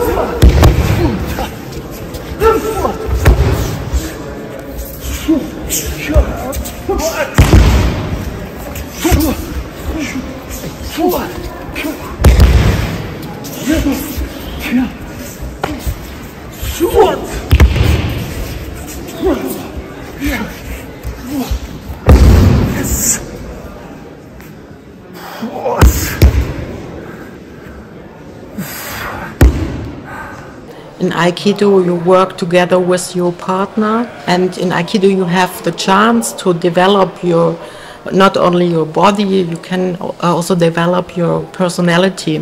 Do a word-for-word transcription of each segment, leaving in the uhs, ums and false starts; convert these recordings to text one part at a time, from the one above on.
In Aikido, you work together with your partner, and in Aikido, you have the chance to develop your, not only your body, you can also develop your personality.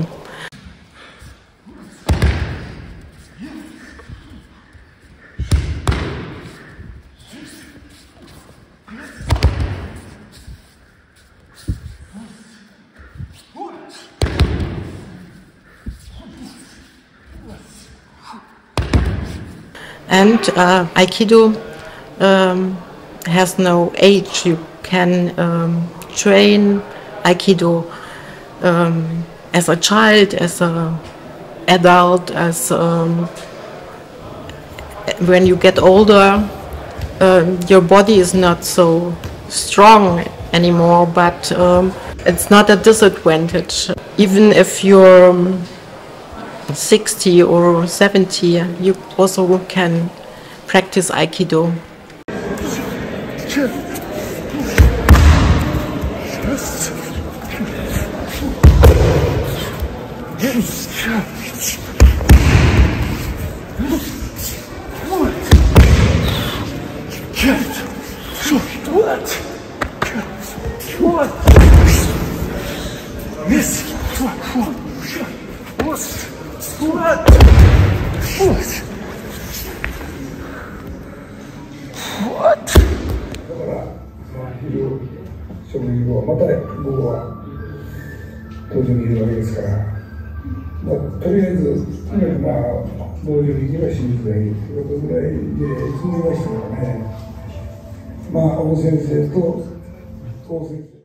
And uh, Aikido um, has no age. You can um, train Aikido um, as a child, as an adult, as um, when you get older, uh, your body is not so strong anymore, but um, it's not a disadvantage. Even if you're um, sixty or seventy, you also can practice Aikido. 食事後、また午後は道場にいるわけですから、まあ、とりあえず、とにかくまあ、道場に行けば清水がいいということぐらいで済んでましたからね。まあ、小野先生と当先生